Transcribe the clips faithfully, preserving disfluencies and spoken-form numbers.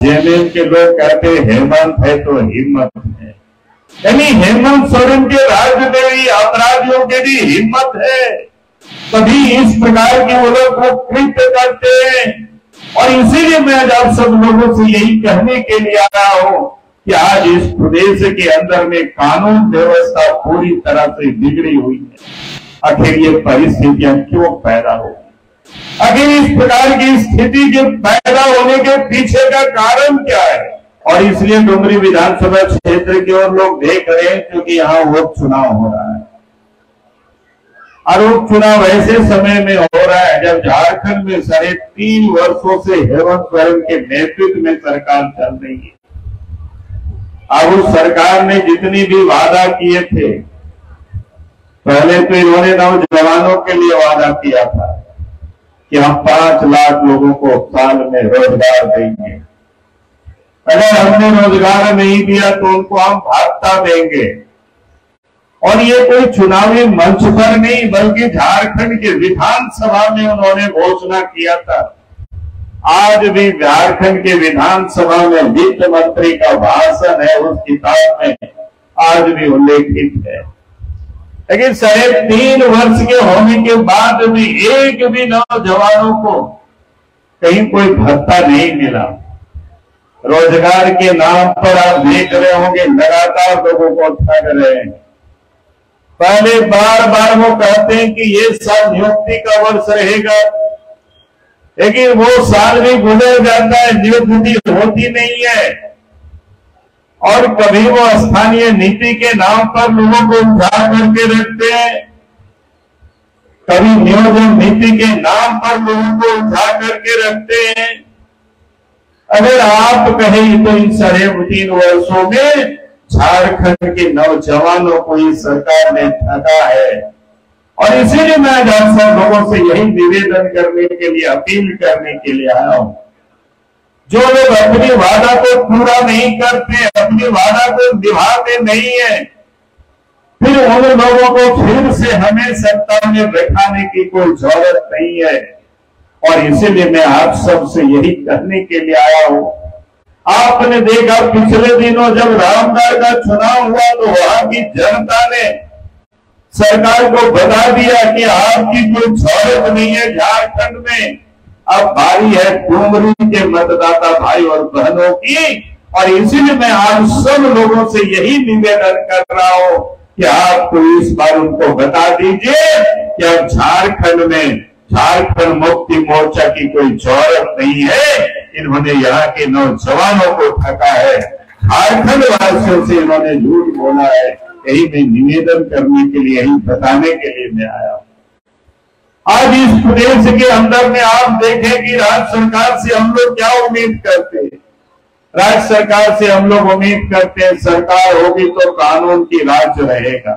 JMM के लोग कहते हेमंत है तो हिम्मत है, यानी हेमंत सोरेन के राज्य में भी अपराधियों के भी हिम्मत है, तभी इस प्रकार के वो लोग कृत्य करते हैं। और इसीलिए मैं आप सब लोगों से यही कहने के लिए आ रहा हूं कि आज इस प्रदेश के अंदर में कानून व्यवस्था पूरी तरह से बिगड़ी हुई है। आखिर ये परिस्थितियां क्यों पैदा हो, आखिर इस प्रकार की स्थिति के पैदा होने के पीछे का कारण क्या है? और इसलिए डुमरी विधानसभा क्षेत्र की ओर लोग देख रहे हैं क्योंकि यहाँ उपचुनाव हो रहा है। और उपचुनाव ऐसे समय में हो रहा है जब झारखंड में साढ़े तीन वर्षों से हेमंत सोरेन के नेतृत्व में सरकार चल रही है। अब उस सरकार ने जितनी भी वादा किए थे, पहले तो इन्होंने नौजवानों के लिए वादा किया था कि हम पांच लाख लोगों को साल में रोजगार देंगे, अगर हमने रोजगार नहीं दिया तो उनको हम भत्ता देंगे। और ये कोई चुनावी मंच पर नहीं बल्कि झारखंड के विधानसभा में उन्होंने घोषणा किया था। आज भी झारखंड के विधानसभा में वित्त मंत्री का भाषण है, उस किताब में आज भी उल्लेखित है। लेकिन साढ़े तीन वर्ष के होने के बाद भी एक भी नौजवानों को कहीं कोई भत्ता नहीं मिला। रोजगार के नाम पर आप देख रहे होंगे लगातार लोगों को ठग रहे हैं। पहले बार बार वो कहते हैं कि ये साल नियुक्ति का वर्ष रहेगा, लेकिन वो साल भी गुजर जाता है, नियुक्ति होती नहीं है। और कभी वो स्थानीय नीति के नाम पर लोगों को उठा करके रखते हैं, कभी नियोजन नीति के नाम पर लोगों को उठा करके रखते हैं। अगर आप कहें तो इन साढ़े तीन वर्षों में झारखंड के नौजवानों को इस सरकार ने ठगा है। और इसीलिए मैं आज आप सब लोगों से यही निवेदन करने के लिए, अपील करने के लिए आया हूं, जो लोग अपनी वादा को पूरा नहीं करते, अपनी वादा को निभाते नहीं है, फिर उन लोगों को फिर से हमें सत्ता में बैठाने की कोई जरूरत नहीं है। और इसीलिए मैं आप सबसे यही कहने के लिए आया हूं। आपने देखा पिछले दिनों जब रामगढ़ का चुनाव हुआ तो वहां की जनता ने सरकार को बता दिया कि आपकी कोई जरूरत नहीं है झारखंड में, अब बारी है डुमरी के मतदाता भाई और बहनों की। और इसीलिए मैं आप सब लोगों से यही निवेदन कर रहा हूं कि आप तो इस बार उनको बता दीजिए कि अब झारखंड में झारखंड मुक्ति मोर्चा की कोई जरूरत नहीं है। इन्होंने यहाँ के नौजवानों को ठगा है, झारखंड वासियों से इन्होंने झूठ बोला है। यही मैं निवेदन करने के लिए, यही बताने के लिए मैं आया हूं। आज इस प्रदेश के अंदर में आप देखें कि राज्य सरकार से हम लोग क्या उम्मीद करते हैं। राज्य सरकार से हम लोग उम्मीद करते हैं सरकार होगी तो कानून की राज्य रहेगा,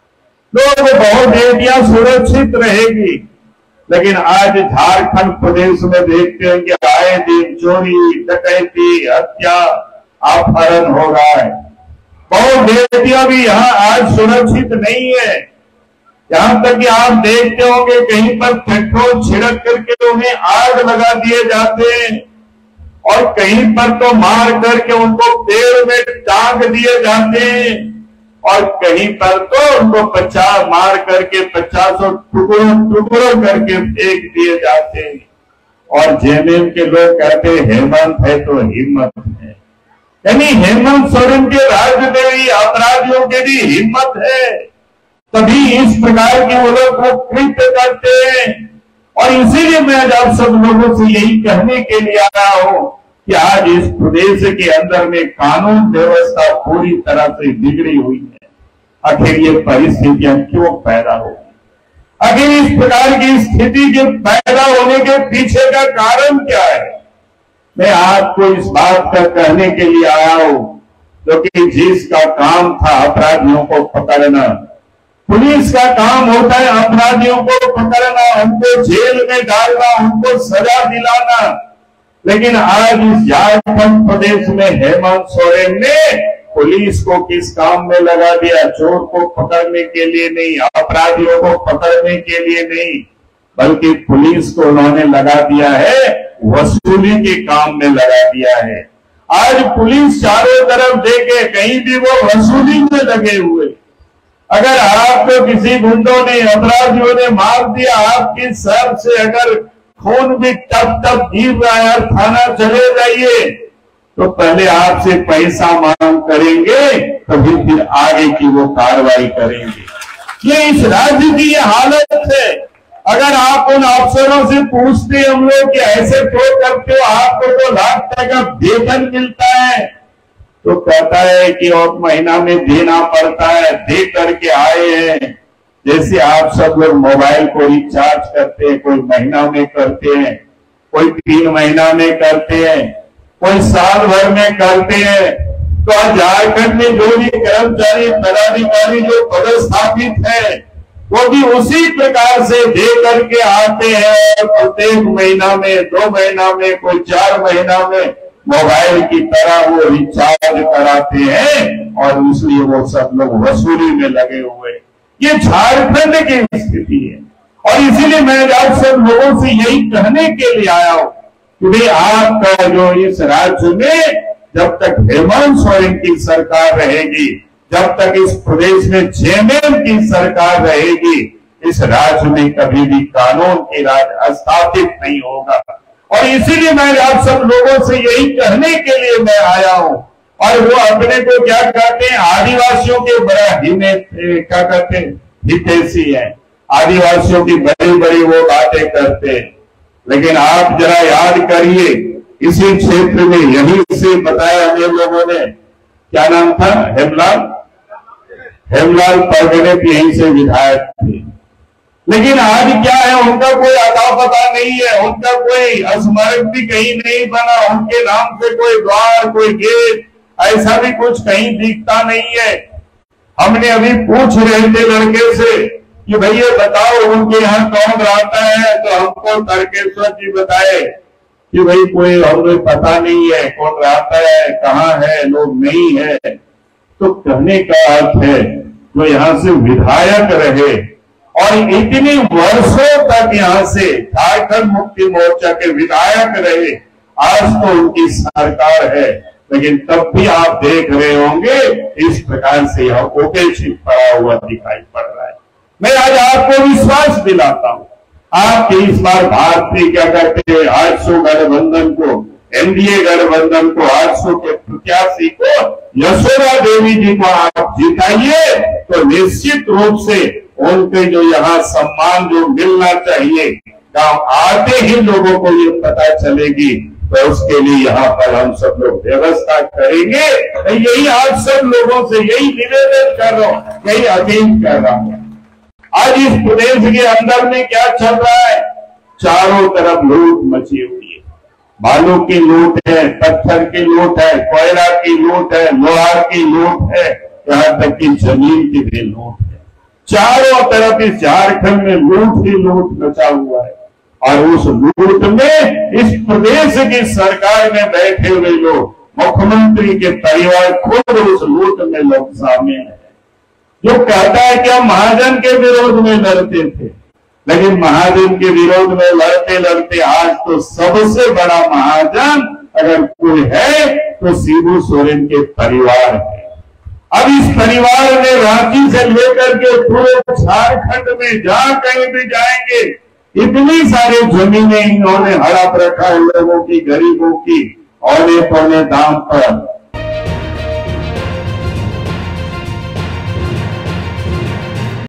लोग बहुत बेटियां सुरक्षित रहेगी। लेकिन आज झारखंड प्रदेश में देखते हैं कि आए दिन चोरी, डकैती, हत्या, अपहरण हो रहा है। बहुत बेटियां भी यहाँ आज सुरक्षित नहीं है। यहां तक कि आप देखते होंगे कहीं पर पेट्रोल छिड़क करके उन्हें आग लगा दिए जाते हैं, और कहीं पर तो मार करके उनको पेड़ में टांग दिए जाते हैं, और कहीं पर तो उनको पचास मार करके पचासों टुकड़ों टुकड़ों करके फेंक दिए जाते हैं। और जेएमएम के लोग कहते हेमंत है तो हिम्मत है, यानी हेमंत सोरेन के राज्य में भी अपराधियों के भी हिम्मत है, तभी इस प्रकार के वो लोग कृत्य करते हैं। और इसीलिए मैं आज आप सब लोगों से यही कहने के लिए आ रहा हूं कि आज इस प्रदेश के अंदर में कानून व्यवस्था पूरी तरह से बिगड़ी हुई है। आखिर ये परिस्थितियां क्यों पैदा हो, आखिर इस प्रकार की स्थिति के पैदा होने के पीछे का कारण क्या है? मैं आपको इस बात का कहने के लिए आया हूं, क्योंकि जिसका काम था अपराधियों को पकड़ना, पुलिस का काम होता है अपराधियों को पकड़ना, उनको जेल में डालना, उनको सजा दिलाना। लेकिन आज इस झारखंड प्रदेश में हेमंत सोरेन ने पुलिस को किस काम में लगा दिया? चोर को पकड़ने के लिए नहीं, अपराधियों को पकड़ने के लिए नहीं, बल्कि पुलिस को उन्होंने लगा दिया है वसूली के काम में लगा दिया है। आज पुलिस चारों तरफ देखे, कहीं भी वो वसूली में लगे हुए। अगर आपको किसी गुंडों ने, अपराधियों ने मार दिया, आपकी सर से अगर खून भी टप टप गिर रहा है, थाना चले जाइए, तो पहले आपसे पैसा मांग करेंगे, तभी फिर आगे की वो कार्रवाई करेंगे। ये इस राज्य की ये हालत है। अगर आप उन अफसरों से पूछते हम लोग कि ऐसे क्यों करते हो, आपको तो लाख टका वेतन मिलता है, तो कहता है कि और महीना में देना पड़ता है, दे करके आए हैं। जैसे आप सब लोग मोबाइल को रिचार्ज करते हैं, कोई महीना में करते हैं, कोई तीन महीना में करते हैं, कोई साल भर में करते हैं। तो आज झारखंड में जो भी कर्मचारी, पदाधिकारी जो पदस्थापित है, वो भी उसी प्रकार से दे करके आते हैं। प्रत्येक महीना में, दो महीना में, कोई चार महीना में मोबाइल की तरह वो रिचार्ज कराते हैं और इसलिए वो सब लोग वसूली में लगे हुए। ये झारखंड की स्थिति है और इसीलिए मैं आप सब लोगों से यही कहने के लिए आया हूं कि भाई आपका जो इस राज्य में जब तक हेमंत सोरेन की सरकार रहेगी, जब तक इस प्रदेश में जेएमएम की सरकार रहेगी, इस राज्य में कभी भी कानून की राज स्थापित नहीं होगा। और इसीलिए मैं आप सब लोगों से यही कहने के लिए मैं आया हूं। और वो अपने को क्या कहते हैं, आदिवासियों के बड़ा हिमे क्या कहते हैं, हितैषी है, आदिवासियों की बड़ी बड़ी वो बातें करते हैं। लेकिन आप जरा याद करिए, इसी क्षेत्र में यहीं से बताया हमें लोगों ने, क्या नाम था, हेमलाल हेमलाल परगने भी यहीं से विधायक थे। लेकिन आज क्या है, उनका कोई अता पता नहीं है, उनका कोई स्मारक भी कहीं नहीं बना, उनके नाम से कोई द्वार, कोई गेट, ऐसा भी कुछ कहीं दिखता नहीं है। हमने अभी पूछ रहे थे लड़के से कि भैया बताओ उनके यहाँ कौन रहता है, तो हमको तारकेश्वर जी बताए कि भाई कोई हमें पता नहीं है कौन रहता है, कहाँ है, लोग नहीं है। तो कहने का अर्थ है जो यहाँ से विधायक रहे और इतने वर्षों तक यहाँ से झारखंड मुक्ति मोर्चा के विधायक रहे, आज तो उनकी सरकार है, लेकिन तब भी आप देख रहे होंगे इस प्रकार से यह उपेक्षित पड़ा हुआ दिखाई पड़ रहा है। मैं आज आपको विश्वास दिलाता हूं, आपके इस बार भारतीय क्या कहते हैं, आठ सौ गठबंधन को, एनडीए गठबंधन को, आठ सौ के प्रत्याशी को, यशोदा देवी जी को आप जिताइए, तो निश्चित रूप से उनके जो यहाँ सम्मान जो मिलना चाहिए, गांव आते ही लोगों को ये पता चलेगी, तो उसके लिए यहाँ पर हम सब लोग व्यवस्था करेंगे। तो यही आप सब लोगों से यही निवेदन कर रहा हूँ, यही अपील कर रहा हूँ। आज इस प्रदेश के अंदर में क्या चल रहा है, चारों तरफ लूट मची हुई है। बालू की लूट है, पत्थर की लूट है, कोयला की लूट है, लोहार की लूट है, यहाँ तक कि जमीन की भी लूट है। चारों तरफ इस झारखंड में लूट ही लूट मचा हुआ है और उस लूट में इस प्रदेश की सरकार में बैठे हुए लोग, मुख्यमंत्री के परिवार खुद उस लूट में लोग शामिल है। जो कहता है कि हम महाजन के विरोध में लड़ते थे, लेकिन महाजन के विरोध में लड़ते लड़ते आज तो सबसे बड़ा महाजन अगर कोई है तो शिबू सोरेन के परिवार है। अब इस परिवार ने रांची से लेकर के पूरे झारखंड में जहां कहीं भी जाएंगे, इतनी सारी जमीनें इन्होंने हड़प रखा है लोगों की, गरीबों की, औने पौने दाम पर।